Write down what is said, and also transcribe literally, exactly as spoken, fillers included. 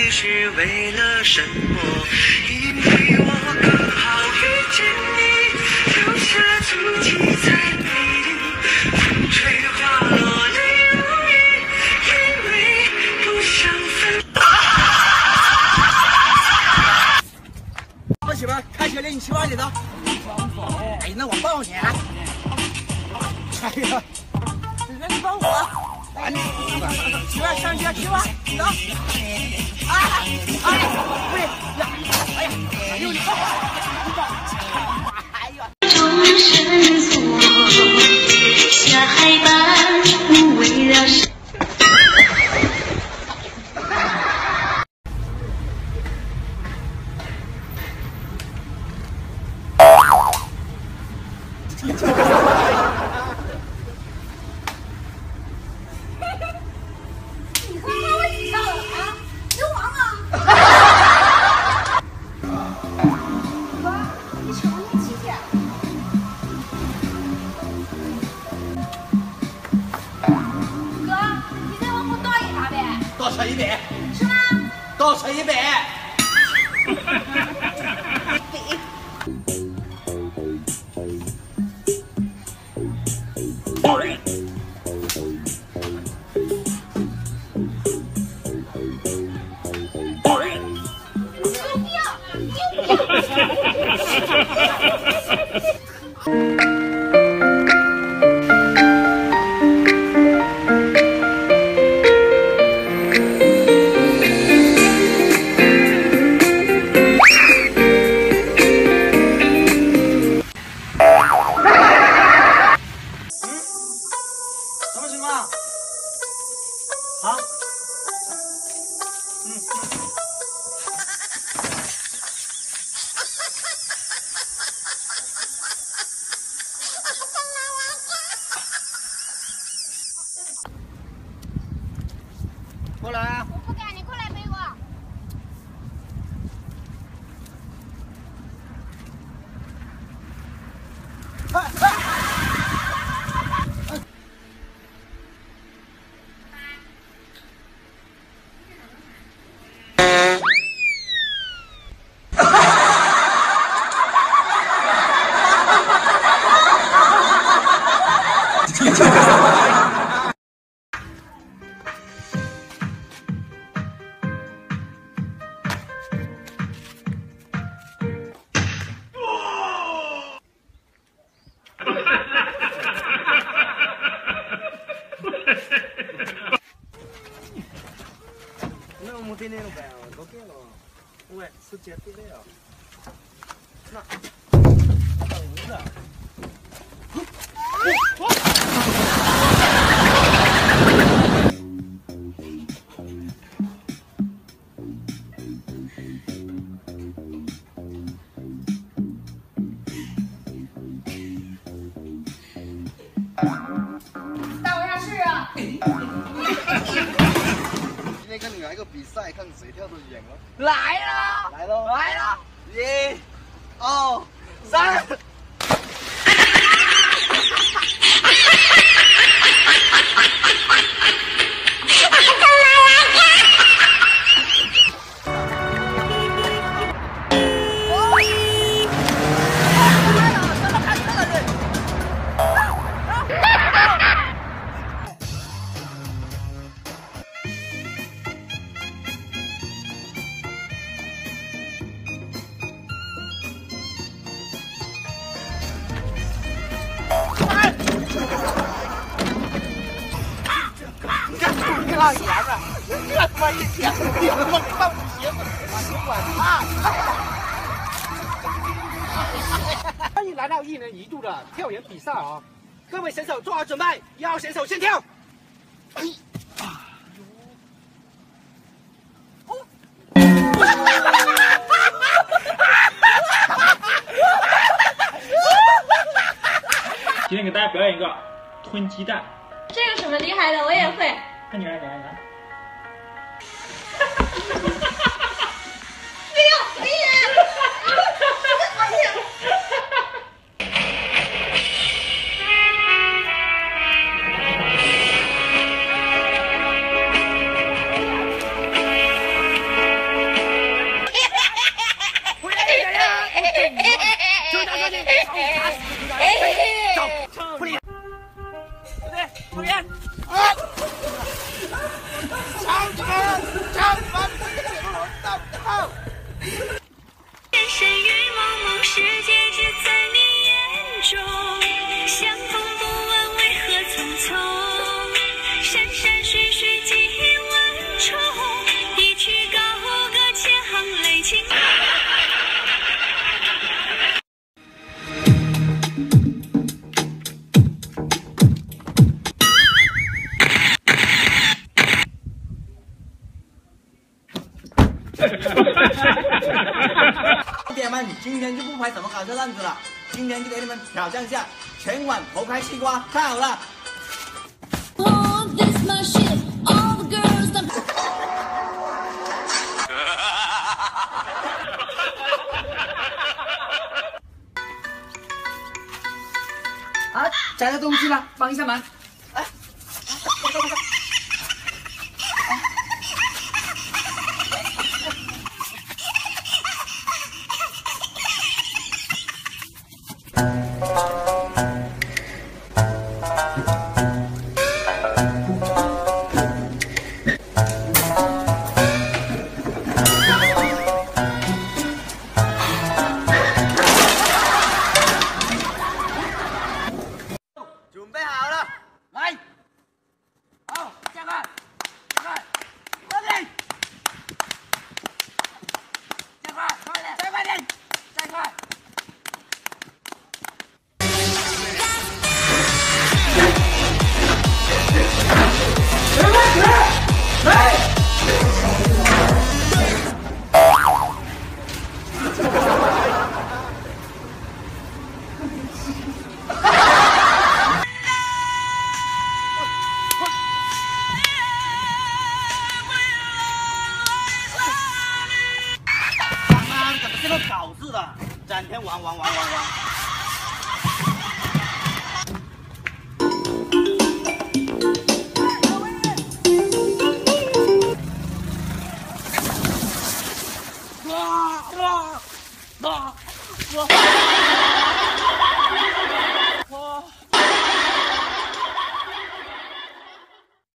底是为了什么？因为我刚好遇见你，留下足迹在美丽。风吹花落泪如雨，因为不想分。 老媳妇，开车领你去玩去走。哎，那我抱你。哎呀，那你抱我。哎，你媳妇上学去吧，走。哎哎，喂呀，哎呀，哎呦你抱我，你抱我。哎呀。 终身锁，下海般为了谁？ 倒车一百， 是吗？ 倒车一百。啊，嗯嗯。过来啊！ 我不干，你过来陪我。 哎哎那我天天都办，都给了，喂，是接对的呀。那，等着。 咋回事啊？ 今天跟你来个比赛，看谁跳的远了。 来了， 来喽， 来了， 一、二、三。 老爷们儿，这他妈一天，你他妈给放不行，你管他！欢迎来到一年一度的跳远比赛啊！各位选手做好准备，一号选手先跳。哎啊！哦！ 今天给大家表演一个吞鸡蛋。 这有什么厉害的？我也会。 那你来，你来，你来。 没有，没有。讨厌。 旁边。啊！长城，长城，到到。 人生与茫茫世界只在你眼中，相逢不问为何匆匆，山山水水几万重，一曲高歌千行泪尽。 兄弟们，今天就不拍什么搞笑段子了，今天就给你们挑战下全晚头开西瓜，看好了。啊，找到东西了，帮一下忙。哎，快快快！ 准备好了， 来，好，加快，加快，快点，加快，快点，再快点，再快。 这个搞事的，整天玩玩玩玩玩。 哇哇哇哇！